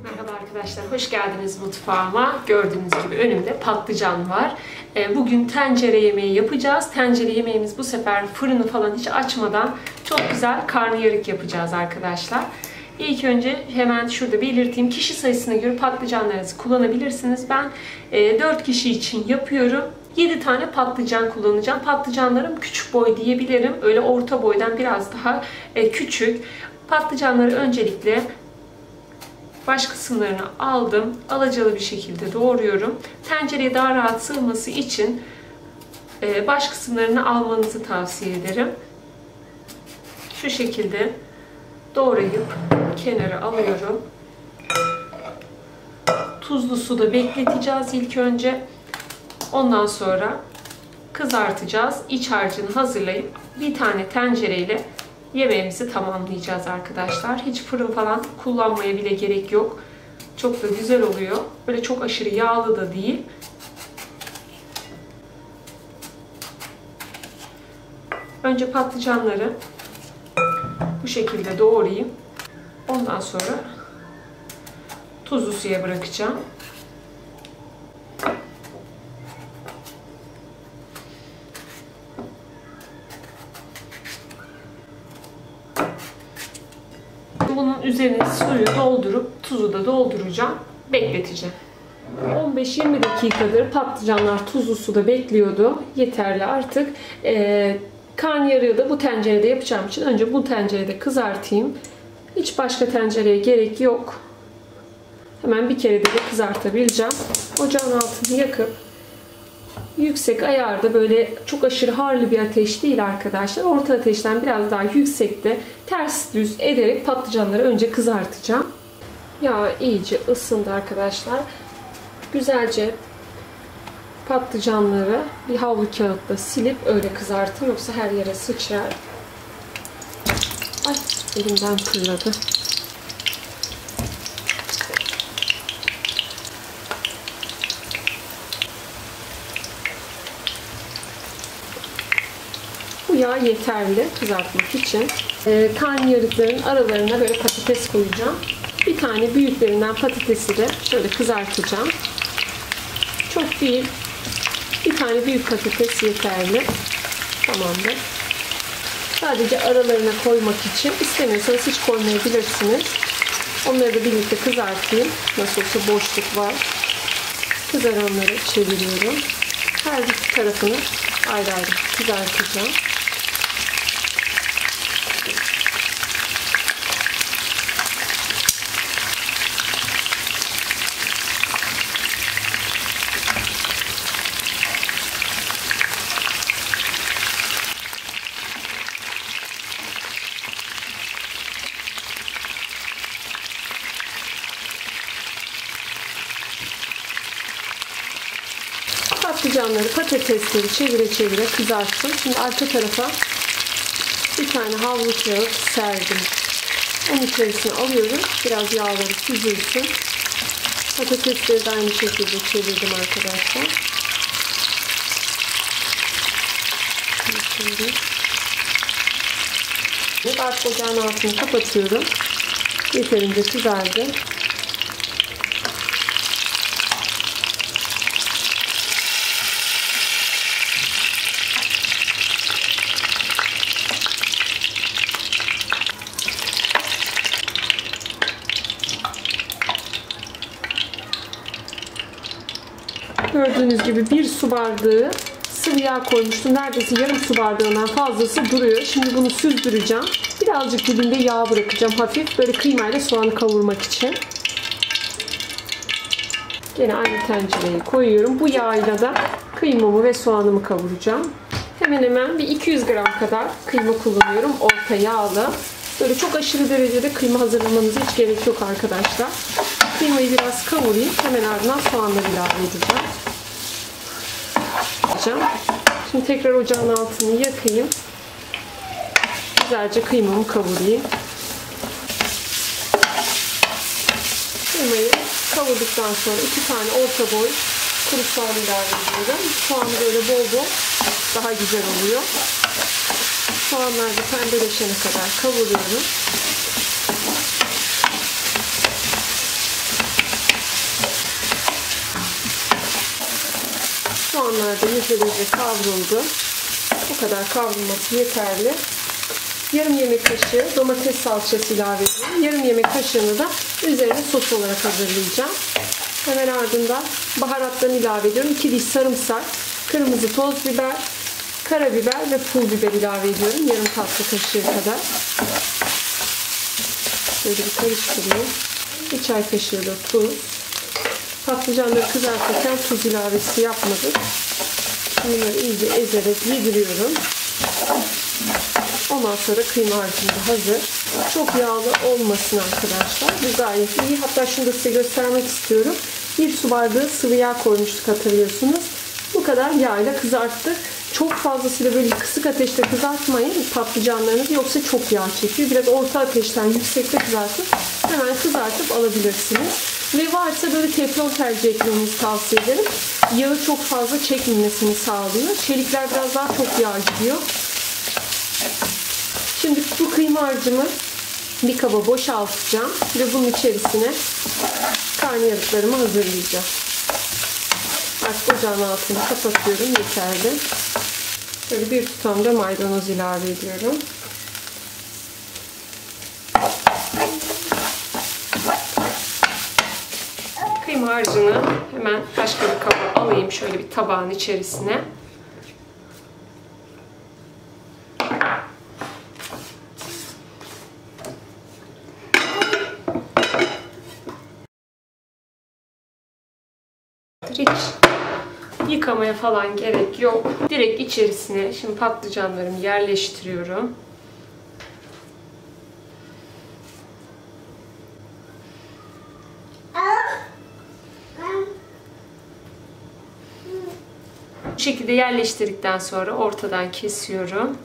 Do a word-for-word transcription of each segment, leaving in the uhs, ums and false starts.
Merhaba arkadaşlar, hoş geldiniz mutfağıma. Gördüğünüz gibi önümde patlıcan var. Bugün tencere yemeği yapacağız. Tencere yemeğimiz bu sefer fırını falan hiç açmadan çok güzel karnıyarık yapacağız arkadaşlar. İlk önce hemen şurada belirteyim. Kişi sayısına göre patlıcanlarınızı kullanabilirsiniz. Ben dört kişi için yapıyorum. yedi tane patlıcan kullanacağım. Patlıcanlarım küçük boy diyebilirim. Öyle orta boydan biraz daha küçük. Patlıcanları öncelikle baş kısımlarını aldım. Alacalı bir şekilde doğruyorum. Tencereye daha rahat sığması için baş kısımlarını almanızı tavsiye ederim. Şu şekilde doğrayıp kenara alıyorum. Tuzlu suda bekleteceğiz ilk önce. Ondan sonra kızartacağız. İç harcını hazırlayıp bir tane tencereyle yemeğimizi tamamlayacağız arkadaşlar. Hiç fırın falan kullanmaya bile gerek yok. Çok da güzel oluyor. Böyle çok aşırı yağlı da değil. Önce patlıcanları bu şekilde doğrayayım. Ondan sonra tuzlu suya bırakacağım. Bunun üzerine suyu doldurup tuzu da dolduracağım. Bekleteceğim. on beş yirmi dakikadır patlıcanlar tuzlu suda bekliyordu. Yeterli artık. Ee, karnıyarığı da bu tencerede yapacağım için önce bu tencerede kızartayım. Hiç başka tencereye gerek yok. Hemen bir kere de kızartabileceğim. Ocağın altını yakıp yüksek ayarda, böyle çok aşırı harlı bir ateş değil arkadaşlar. Orta ateşten biraz daha yüksekte ters düz ederek patlıcanları önce kızartacağım. Yağ iyice ısındı arkadaşlar. Güzelce patlıcanları bir havlu kağıtla silip öyle kızartın. Yoksa her yere sıçrar. Ay, elimden fırladı. Bu yağ yeterli kızartmak için. Ee, karnıyarıkların aralarına böyle patates koyacağım. Bir tane büyüklerinden patatesi de şöyle kızartacağım. Çok değil. Bir tane büyük patates yeterli. Tamamdır. Sadece aralarına koymak için. İstemiyorsanız hiç koymayabilirsiniz. Onları da birlikte kızartayım. Nasıl olsa boşluk var. Kızaranları çeviriyorum. Her bir tarafını ayrı ayrı kızartacağım. Patlıcanları, patatesleri çevire çevire kızarttım. Şimdi arka tarafa bir tane havlu kağıt serdim. Onun içerisine alıyorum. Biraz yağları süzülsün. Patatesleri de aynı şekilde çevirdim arkadaşlar. Şimdi artık ocağın altını kapatıyorum. Yeterince kızardı. Gördüğünüz gibi bir su bardağı sıvı yağ koymuştum. Neredeyse yarım su bardağından fazlası duruyor. Şimdi bunu süzdüreceğim. Birazcık dibinde yağ bırakacağım hafif. Böyle kıymayla soğanı kavurmak için. Yine aynı tencereye koyuyorum. Bu yağıyla da kıymamı ve soğanımı kavuracağım. Hemen hemen bir iki yüz gram kadar kıyma kullanıyorum. Orta yağlı. Böyle çok aşırı derecede kıyma hazırlamanıza hiç gerek yok arkadaşlar. Kıymayı biraz kavurayım. Hemen ardından soğanları ilave edeceğim. Şimdi tekrar ocağın altını yakayım. Güzelce kıymamı kavurayım. Kıymayı kavurduktan sonra iki tane orta boy kuru soğan ilave ediyorum. Soğanı böyle bol bol daha güzel oluyor. Soğanlar da pembeleşene kadar kavuruyorum. Soğanlar da güzelce kavruldu. Bu kadar kavrulması yeterli. Yarım yemek kaşığı domates salçası ilave ediyorum. Yarım yemek kaşığını da üzerine sos olarak hazırlayacağım. Hemen ardından baharatlarını ilave ediyorum. iki diş sarımsak, kırmızı toz biber, karabiber ve pul biber ilave ediyorum. Yarım tatlı kaşığı kadar. Şöyle bir karıştırayım. Bir çay kaşığı da tuz. Patlıcanları kızartırken tuz ilavesi yapmadık. Bunları iyice ezerek yediriyorum. Ondan sonra kıyma harcım da hazır. Çok yağlı olmasın arkadaşlar. Bu gayet iyi. Hatta şunu da size göstermek istiyorum. Bir su bardağı sıvı yağ koymuştuk, hatırlıyorsunuz. Bu kadar yağla kızarttık. Çok fazlasıyla böyle kısık ateşte kızartmayın patlıcanlarınızı, yoksa çok yağ çekiyor. Biraz orta ateşten yüksekte kızartıp hemen kızartıp alabilirsiniz. Ve varsa böyle teflon tercih etmenizi tavsiye ederim. Yağı çok fazla çekmemesini sağlıyor. Çelikler biraz daha çok yağ gidiyor. Şimdi bu kıyma harcımı bir kaba boşaltacağım ve bunun içerisine karnıyarıklarımı hazırlayacağım. Artık ocağın altını kapatıyorum, yeterli. Böyle bir tutam da maydanoz ilave ediyorum. Kıyma harcını hemen başka bir kaba alayım, şöyle bir tabağın içerisine. Hiç yıkamaya falan gerek yok. Direkt içerisine şimdi patlıcanlarımı yerleştiriyorum. Bu şekilde yerleştirdikten sonra ortadan kesiyorum.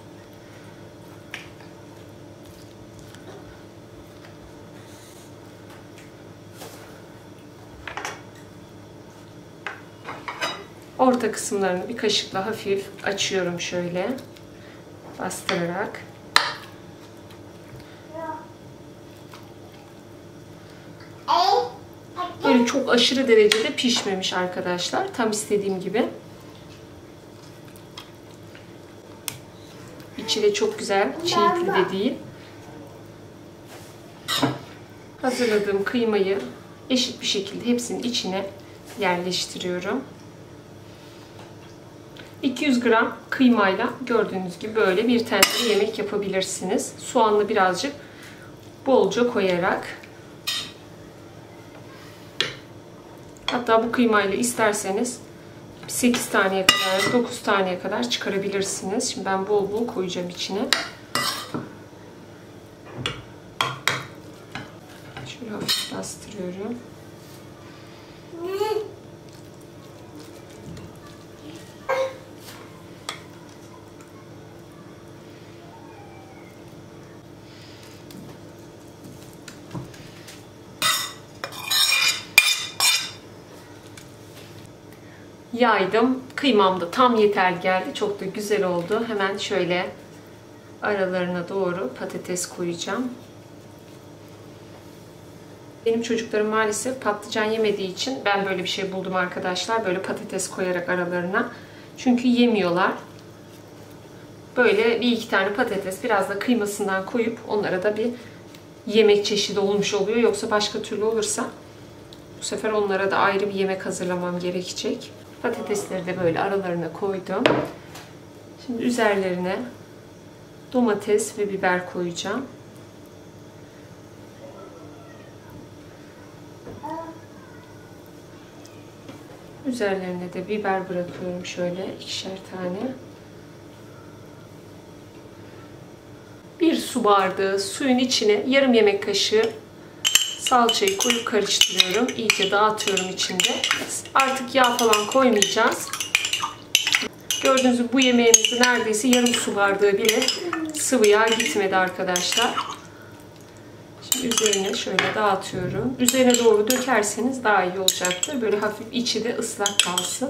Orta kısımlarını bir kaşıkla hafif açıyorum şöyle bastırarak. Böyle çok aşırı derecede pişmemiş arkadaşlar. Tam istediğim gibi. İçi de çok güzel, çiğitli de değil. Hazırladığım kıymayı eşit bir şekilde hepsinin içine yerleştiriyorum. iki yüz gram kıymayla gördüğünüz gibi böyle bir tencere yemek yapabilirsiniz. Soğanlı birazcık bolca koyarak. Hatta bu kıymayla isterseniz sekiz taneye kadar, dokuz taneye kadar çıkarabilirsiniz. Şimdi ben bol bol koyacağım içine. Şöyle hafif bastırıyorum. Yaydım. Kıymam da tam yeterli geldi. Çok da güzel oldu. Hemen şöyle aralarına doğru patates koyacağım. Benim çocuklarım maalesef patlıcan yemediği için ben böyle bir şey buldum arkadaşlar. Böyle patates koyarak aralarına. Çünkü yemiyorlar. Böyle bir iki tane patates, biraz da kıymasından koyup onlara da bir yemek çeşidi olmuş oluyor. Yoksa başka türlü olursa bu sefer onlara da ayrı bir yemek hazırlamam gerekecek. Patatesleri de böyle aralarına koydum. Şimdi üzerlerine domates ve biber koyacağım. Üzerlerine de biber bırakıyorum şöyle ikişer tane. Bir su bardağı suyun içine yarım yemek kaşığı salçayı koyup karıştırıyorum. İyice dağıtıyorum içinde. Artık yağ falan koymayacağız. Gördüğünüz gibi bu yemeğimizde neredeyse yarım su bardağı bile sıvı yağ gitmedi arkadaşlar. Şimdi üzerine şöyle dağıtıyorum. Üzerine doğru dökerseniz daha iyi olacaktır. Böyle hafif içi de ıslak kalsın.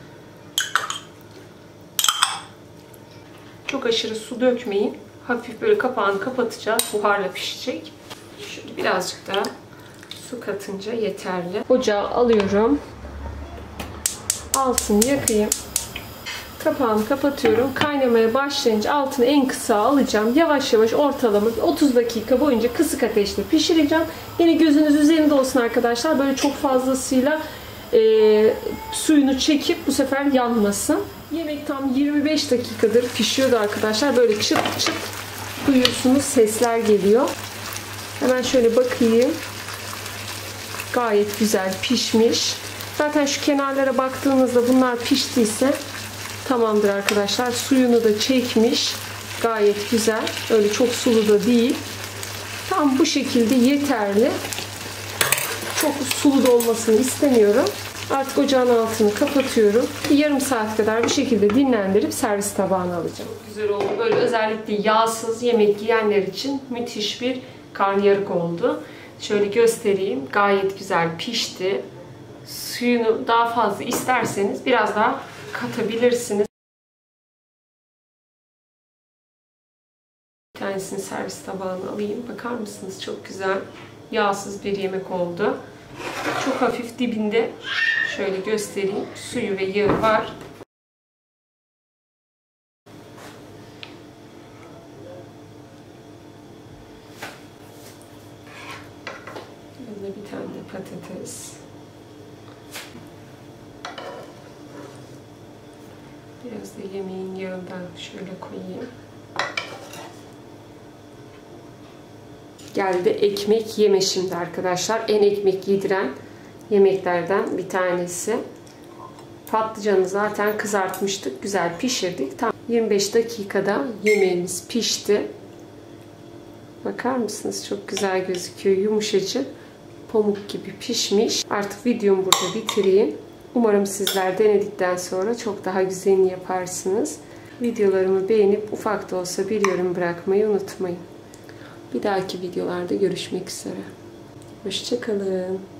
Çok aşırı su dökmeyin. Hafif böyle kapağını kapatacağız. Buharla pişecek. Şöyle birazcık daha su katınca yeterli. Ocağa alıyorum. altını yakayım. Kapağını kapatıyorum. Kaynamaya başlayınca altını en kısa alacağım. Yavaş yavaş ortalama otuz dakika boyunca kısık ateşte pişireceğim. Yine gözünüz üzerinde olsun arkadaşlar. Böyle çok fazlasıyla e, suyunu çekip bu sefer yanmasın. Yemek tam yirmi beş dakikadır pişiyordu arkadaşlar. Böyle çıt çıt duyuyorsunuz, sesler geliyor. Hemen şöyle bakayım. Gayet güzel pişmiş. Zaten şu kenarlara baktığınızda bunlar piştiyse tamamdır arkadaşlar. Suyunu da çekmiş. Gayet güzel. Öyle çok sulu da değil. Tam bu şekilde yeterli. Çok sulu da olmasını istemiyorum. Artık ocağın altını kapatıyorum. Bir yarım saat kadar bu şekilde dinlendirip servis tabağına alacağım. Çok güzel oldu. Böyle özellikle yağsız yemek yiyenler için müthiş bir karnıyarık oldu. Şöyle göstereyim. Gayet güzel pişti. Suyunu daha fazla isterseniz biraz daha katabilirsiniz. Bir tanesini servis tabağına alayım. Bakar mısınız? Çok güzel. Yağsız bir yemek oldu. Çok hafif dibinde şöyle göstereyim. Suyu ve yağı var. Burada bir tane de patates. Biraz da yemeğin yağından şöyle koyayım. Geldi ekmek yeme şimdi arkadaşlar. En ekmek yediren yemeklerden bir tanesi. Patlıcanı zaten kızartmıştık. Güzel pişirdik. Tam yirmi beş dakikada yemeğimiz pişti. Bakar mısınız? Çok güzel gözüküyor. Yumuşacık. Pamuk gibi pişmiş. Artık videomu burada bitireyim. Umarım sizler denedikten sonra çok daha güzelini yaparsınız. Videolarımı beğenip ufak da olsa bir yorum bırakmayı unutmayın. Bir dahaki videolarda görüşmek üzere. Hoşça kalın.